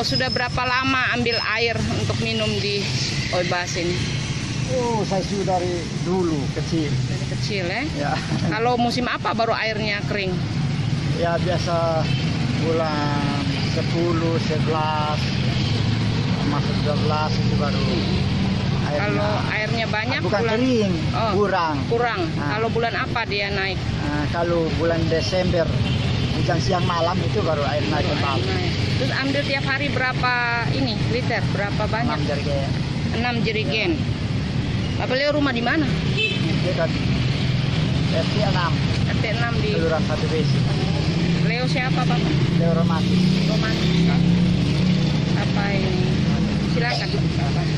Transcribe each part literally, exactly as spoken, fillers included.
sudah berapa lama ambil air untuk minum di Oibas ini? Oh, saya sudah dari dulu kecil. Dari kecil ya? Ya. Kalau musim apa baru airnya kering? Ya biasa bulan sepuluh, sebelas, masuk dua belas itu baru airnya. Kalau airnya banyak bukan bulan kering, oh, kurang. Kurang. Nah. Kalau bulan apa dia naik? Nah, kalau bulan Desember hujan siang malam itu baru air naik kembali. Naik. Terus ambil tiap hari berapa ini liter? Berapa banyak? enam jerigen. enam jerigen. Bapak Leo rumah di mana? Itu kan R T enam. R T enam di Kelurahan Satu Besi. Leo siapa Bapak? Leo Romantis. Romantis. Apa ini? Silakan Bapak.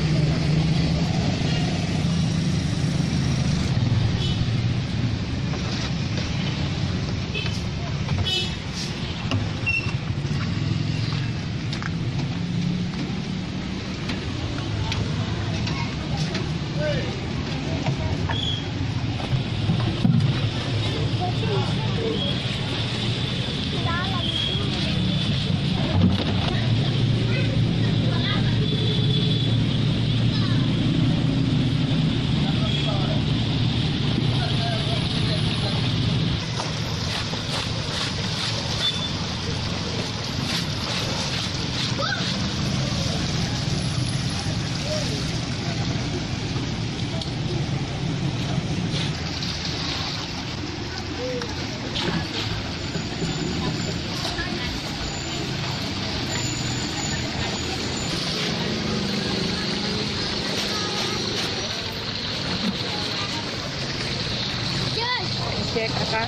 Cek kakak.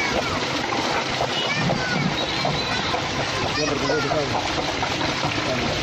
Dia berbeda di sana.